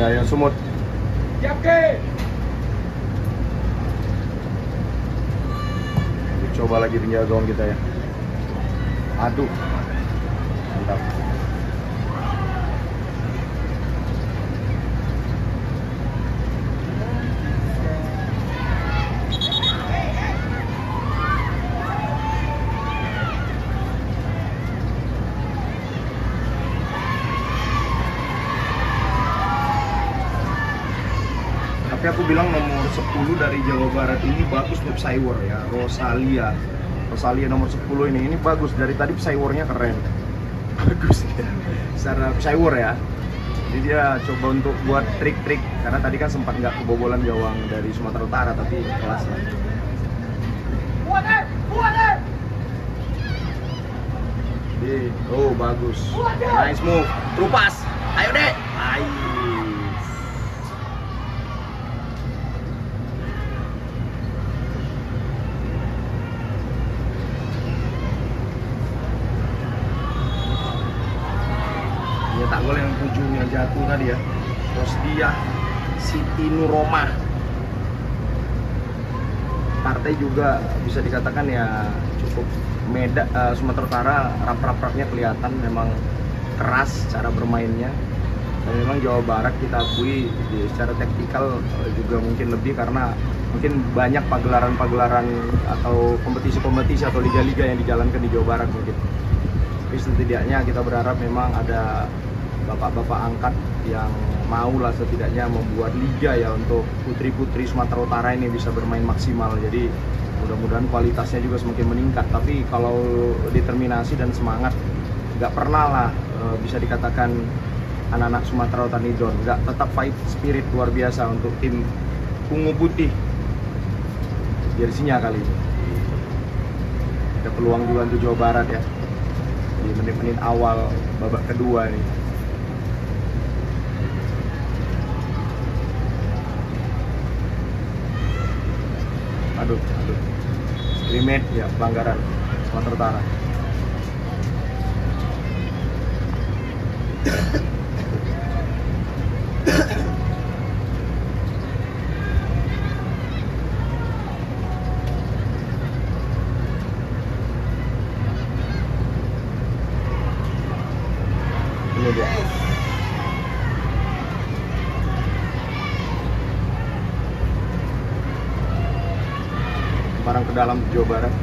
yang Sumut. Coba lagi tinggal gawang kita ya. Aduh, mantap. Tapi aku bilang nomor 10 dari Jawa Barat ini bagus nih Psywar ya, Rosalia nomor 10 ini bagus. Dari tadi Psywarnya keren, bagus ya secara Psywar ya. Jadi dia coba untuk buat trik-trik, karena tadi kan sempat nggak kebobolan gawang dari Sumatera Utara, tapi kelasnya. Oh bagus, nice move, terupas, ayo deh, nice. Nyetak gol yang 7 yang jatuh tadi ya, Rosdia Siti Nuroma. Partai juga bisa dikatakan ya cukup Sumatera Utara, rap-rapnya kelihatan memang keras cara bermainnya. Dan memang Jawa Barat kita akui secara taktikal juga mungkin lebih, karena mungkin banyak pagelaran-pagelaran atau kompetisi-kompetisi atau liga-liga yang dijalankan di Jawa Barat mungkin. Tapi setidaknya kita berharap memang ada bapak-bapak angkat yang mau lah setidaknya membuat liga ya untuk putri-putri Sumatera Utara ini bisa bermain maksimal. Jadi mudah-mudahan kualitasnya juga semakin meningkat. Tapi kalau determinasi dan semangat nggak pernah lah bisa dikatakan anak-anak Sumatera Utara ini down. Nggak, tetap fight spirit luar biasa untuk tim ungu putih jersinya kali ini. Ada peluang juga untuk Jawa Barat ya di menit-menit awal babak kedua ini. Aduh, scrimmage ya, pelanggaran Sumatera Utara. Ini dia. Barang ke dalam Jawa Barat.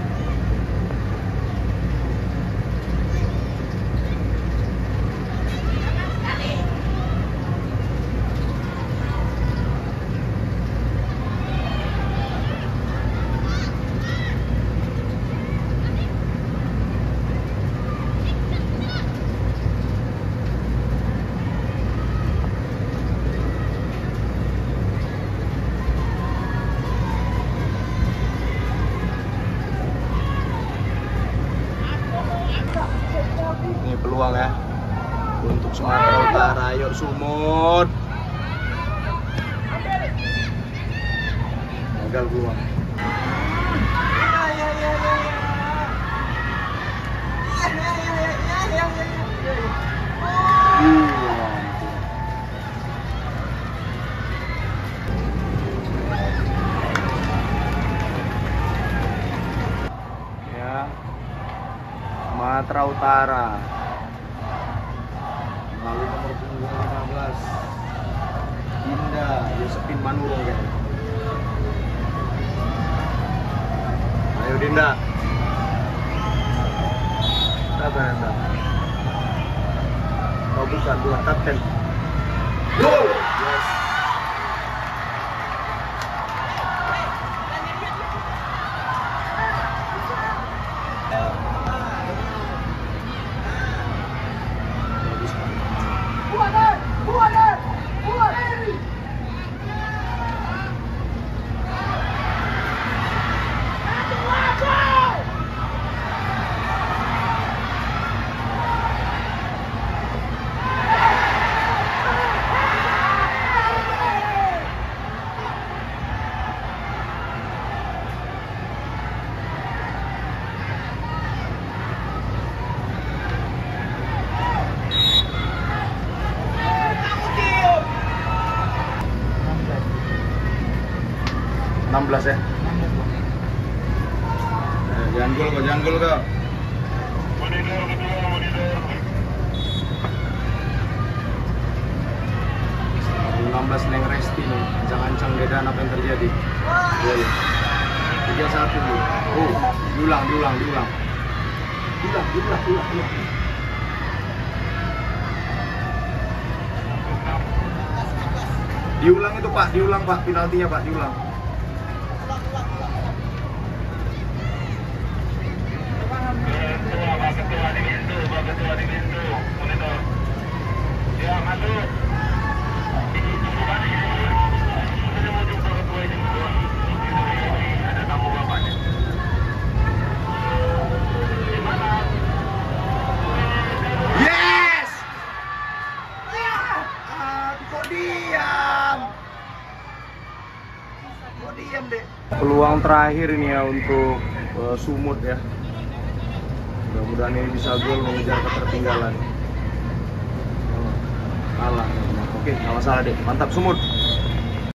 Ini peluang ya untuk Sumatera Utara. Ayo Sumut. Gagal peluang. Ya, Sumatera Utara melalui nomor punggung 15 Dinda Yosepin Manurung ya. Ayo Dinda. Sabar Dinda. Oh bukan kapten. Go! Yes. 16 ya. Jangan gol kau. Monitor 16 Neng Resti nih, ancang-ancang Dedan apa yang terjadi? Gol. 3-1 nih. Oh, diulang. Diulang itu Pak, penaltinya Pak, diulang. Yes! Kok diam deh. Peluang terakhir ini ya untuk Sumut ya. Mudah-mudahan ini bisa gol mengejar ketertinggalan. Kalah. Oke, nggak masalah deh. Mantap Sumut.